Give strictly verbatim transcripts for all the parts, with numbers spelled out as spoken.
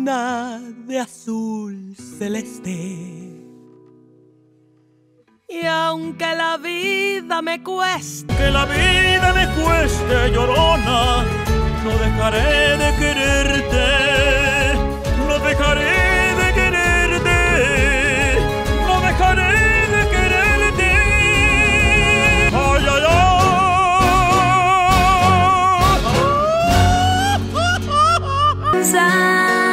luna de azul celeste. Y aunque la vida me cueste, que la vida me cueste, llorona, no dejaré de quererte, no dejaré de quererte, no dejaré de quererte. Ay, ay, ay.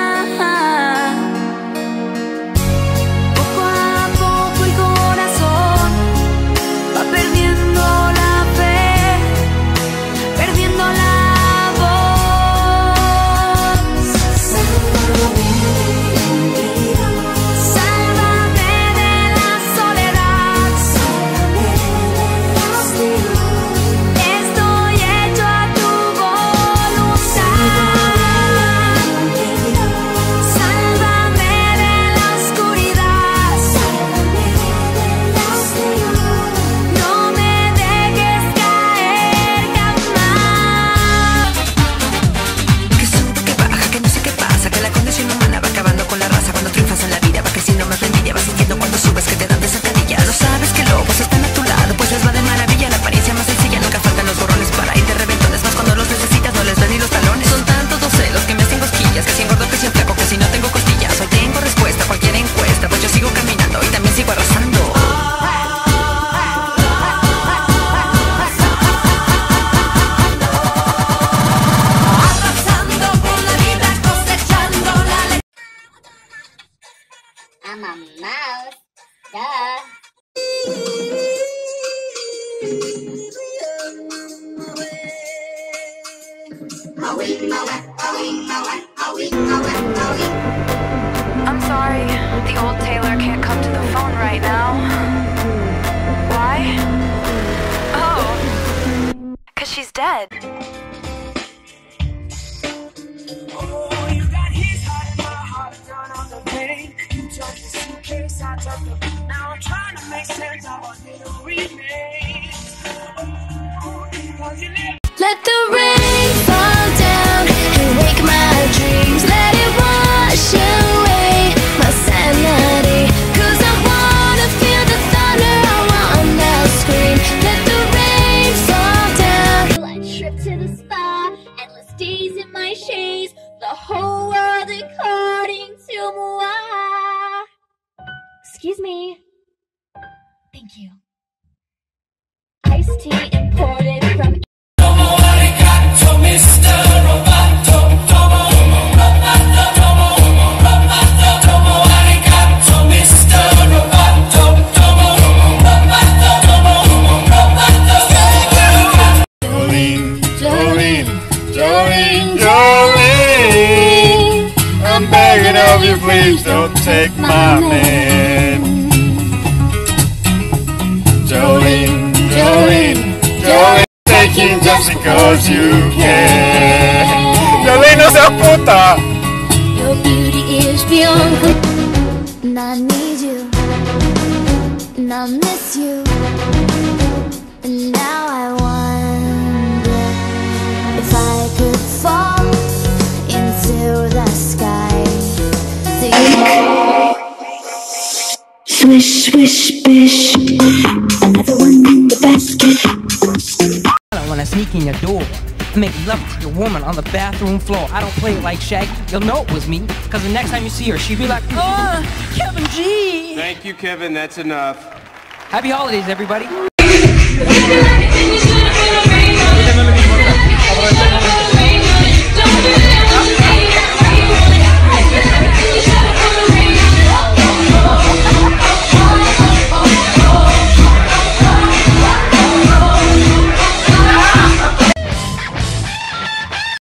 Poco a poco el corazón va perdiendo la fe, perdiendo la voz. Sálvame sálvame de la soledad, sálvame del hastío. Estoy hecho a tu voluntad. Sálvame de la oscuridad, sálvame del hastío. No me dejes caer jamás. Que sube, que baja, que no sé qué pasa, que la condición humana va acabando con la raza. Cuando triunfas en la vida va creciendo más la envidia, vas sintiendo cuando subes que te dan de zancadilla. No sabes que lobos están a tu lado, pues les va de maravilla. La apariencia más sencilla, nunca faltan los borrones para ir de reventones. Más cuando los necesitas no les ven ni los talones. Son tantos los celos que me hacen cosquillas, que si engordo, que si enflaco, que si no tengo costillas. Hoy tengo respuesta a cualquier encuesta, pues yo sigo caminando y también sigo arrasando. Arrasando con la vida, cosechando la le- I'm a mouse. Duh. I'm sorry, the old tailor can't come to the phone right now. Why? Oh, 'cause she's dead. Oh, you got his heart and my heart done on the pain. You took the suitcase, I took the. Now I'm trying to make sense of what little remains. Oh, 'cause you live. Let the rain fall down and wake my dreams. Let it wash away my sanity. 'Cause I wanna feel the thunder, I wanna scream. Let the rain fall down. A trip to the spa, endless days in my shades, the whole world according to moi. Excuse me. Thank you. Iced tea imported from Jolene, Jolene, Jolene, Jolene, I'm begging of you, please don't take my man. Jolene, Jolene, Jolene, take him just because you can. Jolene, no seas puta. your beauty is beyond com- and I need you, and I miss you, and now I wonder if I could fall into the sky. Swish, swish, bish, another one in the basket. I don't wanna sneak in your door, make love to your woman on the bathroom floor. I don't play it like Shaggy. You'll know it was me, cause the next time you see her, she'll be like, oh, Kevin G. Thank you, Kevin. That's enough. Happy holidays, everybody.